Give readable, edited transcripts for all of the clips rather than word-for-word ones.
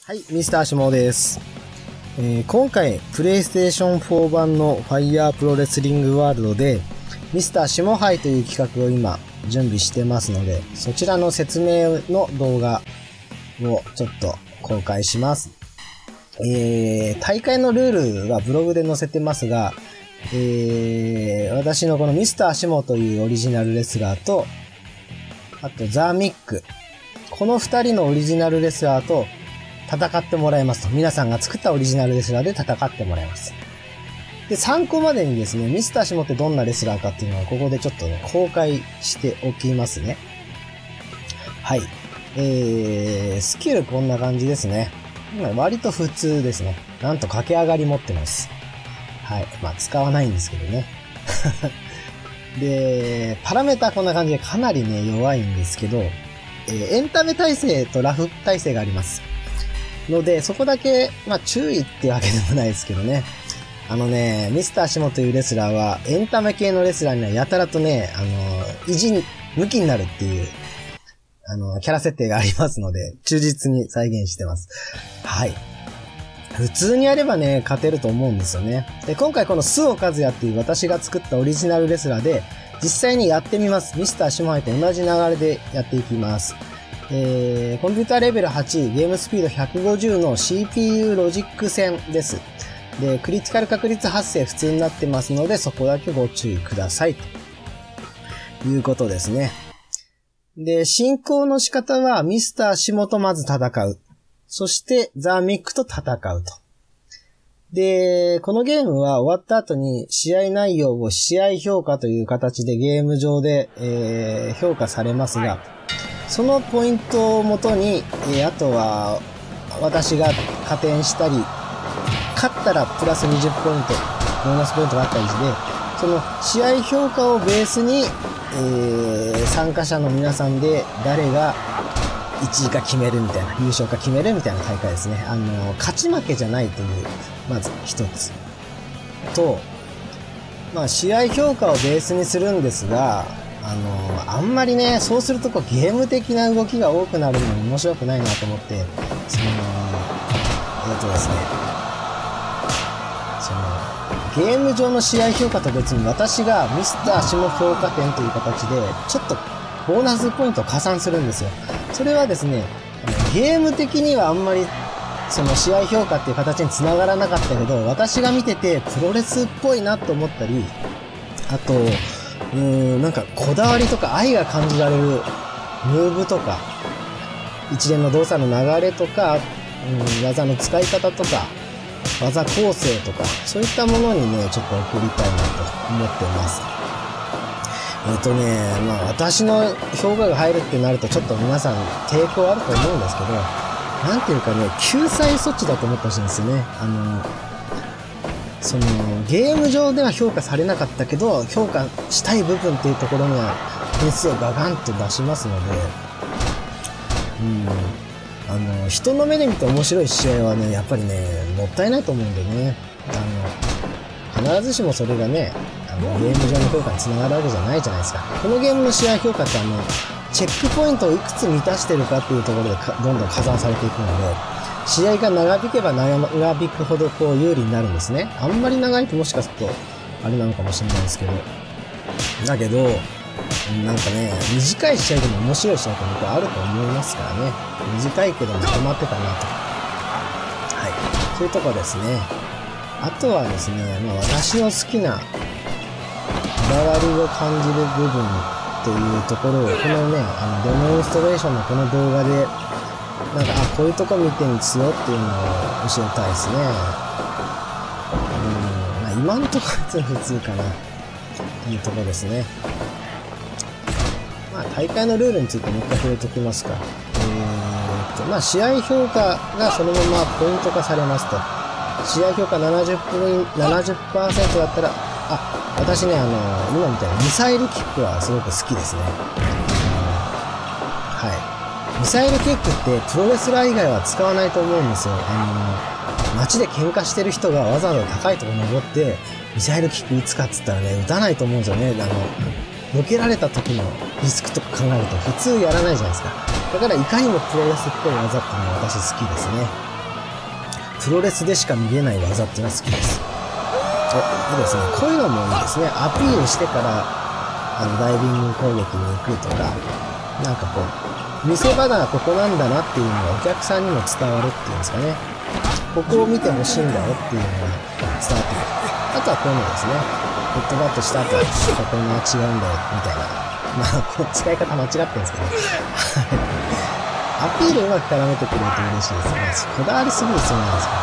はい、ミスターしもです。今回、プレイステーション4版のファイヤープロレスリングワールドで、ミスターしも杯という企画を今、準備してますので、そちらの説明の動画をちょっと公開します。大会のルールはブログで載せてますが、私のこのミスターしもというオリジナルレスラーと、あとザ・ミック。この二人のオリジナルレスラーと戦ってもらいますと。皆さんが作ったオリジナルレスラーで戦ってもらいます。で、参考までにですね、ミスターしもってどんなレスラーかっていうのをここでちょっとね、公開しておきますね。はい。スキルこんな感じですね。割と普通ですね。なんと駆け上がり持ってます。はい。まあ、使わないんですけどね。で、パラメータこんな感じでかなりね、弱いんですけど、エンタメ耐性とラフ耐性があります。ので、そこだけ、まあ、注意ってわけでもないですけどね。ミスターしもというレスラーは、エンタメ系のレスラーにはやたらとね、向きになるっていう、キャラ設定がありますので、忠実に再現してます。はい。普通にやればね、勝てると思うんですよね。で、今回このスオカズヤっていう私が作ったオリジナルレスラーで、実際にやってみます。ミスターしも杯と同じ流れでやっていきます。コンピューターレベル8、ゲームスピード150の CPU ロジック戦です。で、クリティカル確率発生普通になってますので、そこだけご注意ください。ということですね。で、進行の仕方は、ミスターしもとまず戦う。そして、ザ・ミックと戦うと。で、このゲームは終わった後に試合内容を試合評価という形でゲーム上で、評価されますが、そのポイントをもとに、あとは私が加点したり、勝ったらプラス20ポイント、ボーナスポイントがあったりして、その試合評価をベースに、参加者の皆さんで誰が1位か決めるみたいな、優勝か決めるみたいな大会ですね。勝ち負けじゃないという、まず一つ。と、まあ試合評価をベースにするんですが、あんまりね、そうするとゲーム的な動きが多くなるのも面白くないなと思って、ですね、ゲーム上の試合評価と別に私がミスターしも評価点という形で、ちょっとボーナスポイントを加算するんですよ。それはですね、ゲーム的にはあんまりその試合評価っていう形に繋がらなかったけど、私が見ててプロレスっぽいなと思ったり、あと、なんかこだわりとか愛が感じられるムーブとか、一連の動作の流れとか、技の使い方とか、技構成とか、そういったものにね、ちょっと送りたいなと思ってます。まあ私の評価が入るってなるとちょっと皆さん抵抗あると思うんですけど、なんていうかね、救済措置だと思ってほしいんですよね。ゲーム上では評価されなかったけど、評価したい部分っていうところには点数をガガンと出しますので、人の目で見て面白い試合はね、やっぱりね、もったいないと思うんでね、必ずしもそれがね、ゲーム上の評価につながるわけじゃないじゃないですか。このゲームの試合評価ってチェックポイントをいくつ満たしてるかっていうところでどんどん加算されていくので、試合が長引けば長引くほど有利になるんですね。あんまり長いともしかすると、あれなのかもしれないですけど。だけど、なんかね、短い試合でも面白い試合って僕はあると思いますからね。短いけどまとまってたなと。はい。そういうとこですね。あとはですね、まあ私の好きな、こだわりを感じる部分というところを、このね、デモンストレーションのこの動画で、なんか、こういうとこ見てんですよっていうのを教えたいですね。まあ、今のところ普通かな。というところですね。まあ、大会のルールについてもう一回触れておきますか。まあ、試合評価がそのままポイント化されますと。試合評価70% だったら、私ね、今みたいなミサイルキックはすごく好きですね。はい。ミサイルキックってプロレスラー以外は使わないと思うんですよ。街で喧嘩してる人がわざわざ高いところ登って、ミサイルキック打つかっつったらね、打たないと思うんですよね。避けられた時のリスクとか考えると普通やらないじゃないですか。だからいかにもプロレスっぽい技っていうのは私好きですね。 プロレスでしか見れない技っていうのは好きです。いいですね。こういうのもいいですね。アピールしてから、ダイビング攻撃に行くとか、なんかこう、見せ場がここなんだなっていうのがお客さんにも伝わるっていうんですかね。ここを見てほしいんだよっていうのが伝わってくる。あとはこういうのですね。ヘッドバットした後、ここが違うんだよ、みたいな。まあ、この使い方間違ってるんですけど。アピールうまく絡めてくれると嬉しいですね。こだわりすぎる必要ないですから。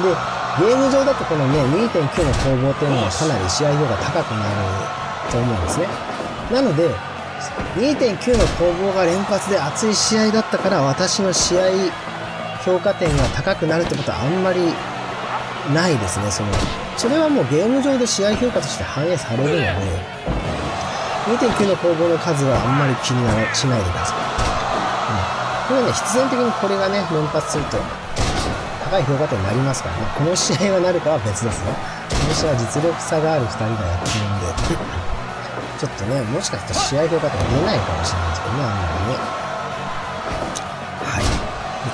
で、ゲーム上だとこのね、2.9 の攻防っていうのはかなり試合量が高くなると思うんですね。なので、2.9 の攻防が連発で熱い試合だったから私の試合評価点が高くなるってことはあんまりないですね。それはもうゲーム上で試合評価として反映されるので、2.9 の攻防の数はあんまり気にしないでください。これはね、必然的にこれがね、連発すると高い評価点になりますからね。この試合はなるかは別ですよ。この試合は実力差がある2人がやってるんで、ちょっとね、もしかしたら試合評価点出ないかもしれないですけどね、あんまりね。はい。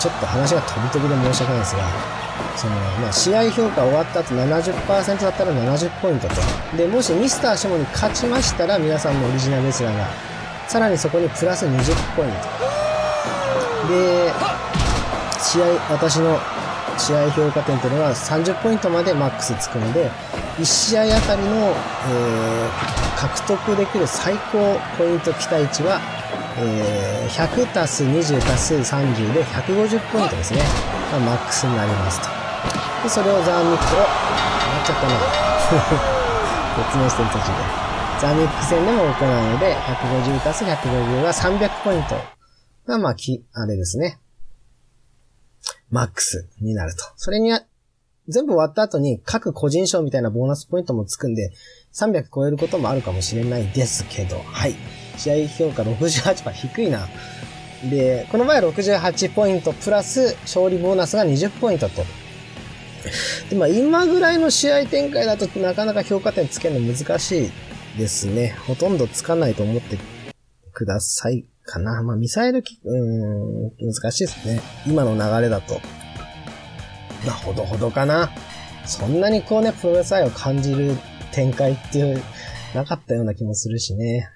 ちょっと話が飛び飛びで申し訳ないですが、試合評価終わった後 70% だったら70ポイントと。で、もしミスターシモに勝ちましたら、皆さんのオリジナルレスラーが、さらにそこにプラス20ポイント。で、私の試合評価点というのは30ポイントまでマックスつくので、1試合あたりの、獲得できる最高ポイント期待値は、100足す20足す30で150ポイントですね。マックスになりますと。で、それをザーミックを、なっちゃったな。説明してる途中で。ザーミック戦でも行うので、150足す150は300ポイントが、あれですね。マックスになると。それには、全部終わった後に各個人賞みたいなボーナスポイントもつくんで、300超えることもあるかもしれないですけど、はい。試合評価 68% 低いな。で、この場合は68ポイントプラス勝利ボーナスが20ポイントと。で、今ぐらいの試合展開だとなかなか評価点つけるの難しいですね。ほとんどつかないと思ってくださいかな。ミサイル難しいですね。今の流れだと。ほどほどかな。そんなにこうね、プロレス愛を感じる展開っていう、なかったような気もするしね。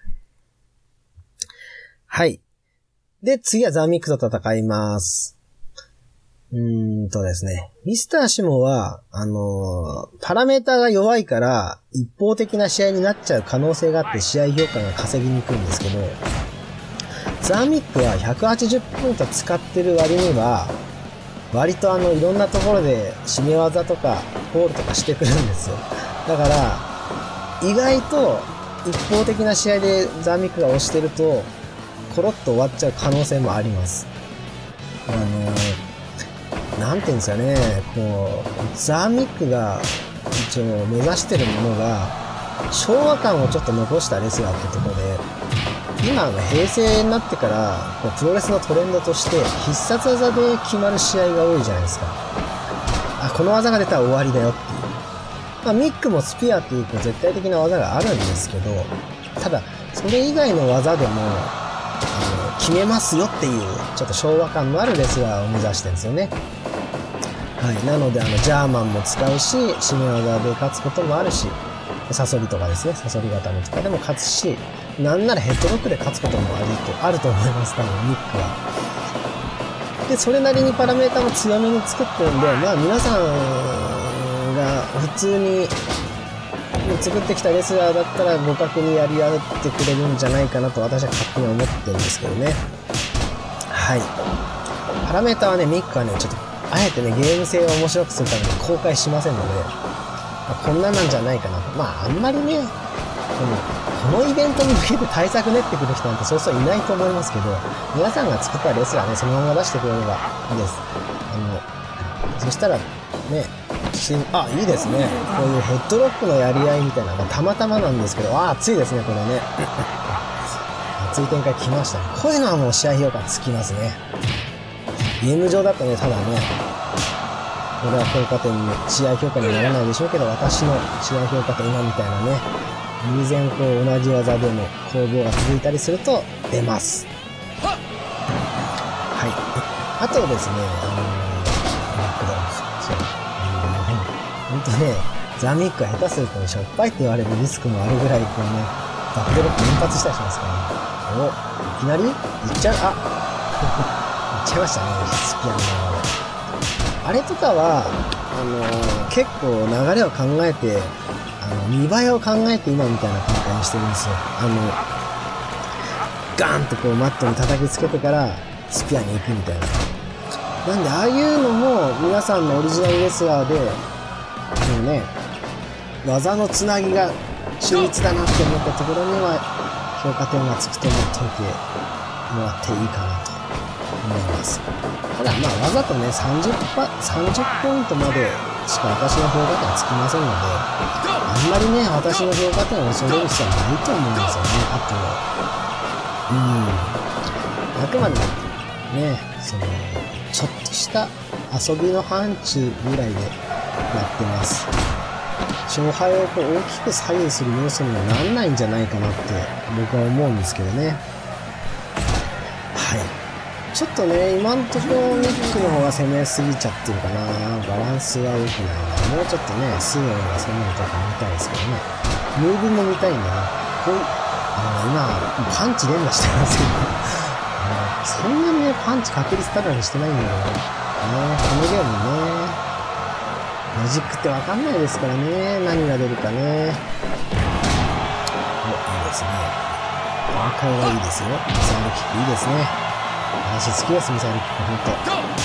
はい。で、次はザ・ミックと戦います。ですね。ミスターシモは、パラメーターが弱いから、一方的な試合になっちゃう可能性があって試合評価が稼ぎにくいんですけど、ザ・ミックは180ポイント使ってる割には、割といろんなところで締め技とか、ホールとかしてくるんですよ。だから、意外と一方的な試合でザ・ミックが押してると、コロッと終わっちゃう可能性もあります。なんていうんですかね、ザ・ミックが一応目指してるものが、昭和感をちょっと残したレスラーってところで、今平成になってからプロレスのトレンドとして必殺技で決まる試合が多いじゃないですか。この技が出たら終わりだよっていう。ミックもスピアっていう絶対的な技があるんですけど、ただそれ以外の技でも決めますよっていうちょっと昭和感のあるレスラーを目指してるんですよね。はい。なのでジャーマンも使うし、締め技で勝つこともあるし、サソリとかですね、サソリ固めとかでも勝つし、なんならヘッドロックで勝つこともあると思います、多分ミックは。で、それなりにパラメータも強めに作ってるんで、皆さんが普通に作ってきたレスラーだったら互角にやり合ってくれるんじゃないかなと私は勝手に思ってるんですけどね。はい。パラメータはね、ミックはね、ちょっと、あえてね、ゲーム性を面白くするために公開しませんので、こんなんなんじゃないかなと。あんまりね、このイベントに向けて対策練ってくる人なんてそうそういないと思いますけど、皆さんが作ったレスラーね、そのまま出してくれればいいです。そしたら、ね、いいですね。こういうヘッドロックのやり合いみたいなのがたまたまなんですけど、熱いですね、これね。熱い展開来ましたね。こういうのはもう試合評価つきますね。ゲーム上だとね、ただね、これは評価点に、試合評価にならないでしょうけど、私の試合評価点今みたいなね、偶然同じ技でも攻防が続いたりすると出ます。はい。あとですね、そうほんとね、ザミックは下手するとしょっぱいって言われるリスクもあるぐらい、こうね、バックドロップ連発したりしますからね。お、いきなり行っちゃう、あ行っちゃいましたね、スピアノの。あれとかは、結構流れを考えて、見栄えを考えて今みたいな展開にしてるんですよ。ガーンとこうマットに叩きつけてからスピアに行くみたいな。なんでああいうのも皆さんのオリジナルレスラーで、もうね、技のつなぎが秀逸だなって思ったところには評価点がつくと思っておいてもらっていいかなと思います。ただまあわざとね30ポイントまでしか私の評価点はつきませんので、あんまりね私の評価点を恐れる必要はないと思うんですよね。あくまでね、ちょっとした遊びの範疇ぐらいでやってます。勝敗をこう大きく左右する要素にはならないんじゃないかなって僕は思うんですけどね。はい。ちょっとね、今のところミックの方が攻めすぎちゃってるかな。バランスは良くないな。もうちょっとね、スーエンが攻めるとか見たいですけどね。ムーブも見たいんだな。今、パンチ連打してますけど、そんなにね、パンチ確率高くしてないんだけどね。このゲームね、マジックってわかんないですからね。何が出るかね。お、いいですね。今回はいいですよ。ミサイルキックいいですね。私好きです、ミサイルキック、ほんと。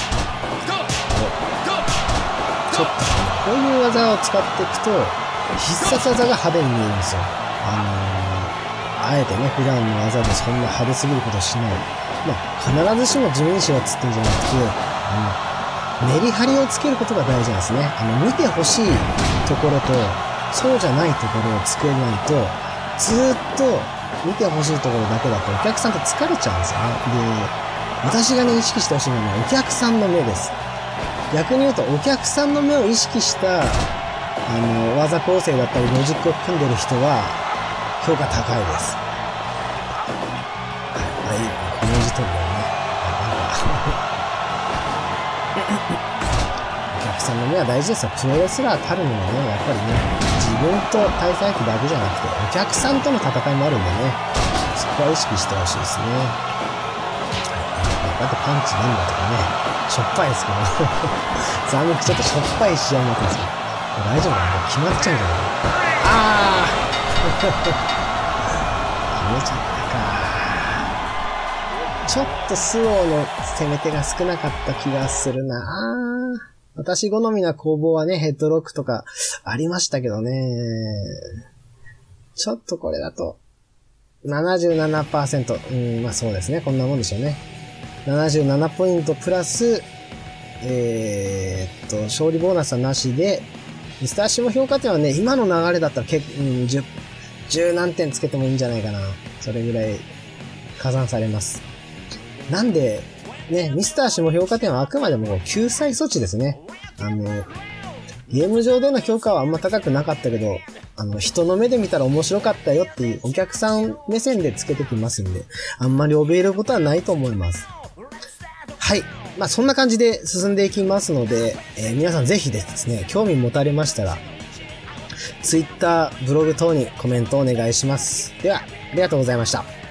ちょっとね、こういう技を使っていくと、必殺技が派手に見えるんですよ。あえてね、普段の技でそんな派手すぎることをしない。まあ、必ずしも地味にしろっつってんじゃなくて、メリハリをつけることが大事なんですね。見てほしいところと、そうじゃないところを作れないと、ずーっと見てほしいところだけだとお客さんと疲れちゃうんですよね。で、私がね、意識してほしいのはお客さんの目です。逆に言うと、お客さんの目を意識した、技構成だったりロジックを組んでる人は、評価高いです。はい、この時点でね、お客さんの目は大事ですよ。プロレスラーたるにはね、やっぱりね、自分と対戦相手だけじゃなくて、お客さんとの戦いもあるんでね、そこは意識してほしいですね。だってパンチなんだとかね、しょっぱいですけど、ザミックちょっとしょっぱい試合になってますけど、大丈夫かな？決まっちゃうんじゃない？決めちゃったか。ちょっとスオの攻め手が少なかった気がするな。私好みな攻防はね、ヘッドロックとかありましたけどね。ちょっとこれだと、77%。まあそうですね。こんなもんでしょうね。77ポイントプラス、勝利ボーナスはなしで、ミスターシモ評価点はね、今の流れだったら10何点つけてもいいんじゃないかな。それぐらい加算されます。なんで、ね、ミスターシモ評価点はあくまでも救済措置ですね。ゲーム上での評価はあんま高くなかったけど、人の目で見たら面白かったよっていうお客さん目線でつけてきますんで、あんまり怯えることはないと思います。はい。まあそんな感じで進んでいきますので、皆さんぜひですね、興味持たれましたら、Twitter、ブログ等にコメントお願いします。では、ありがとうございました。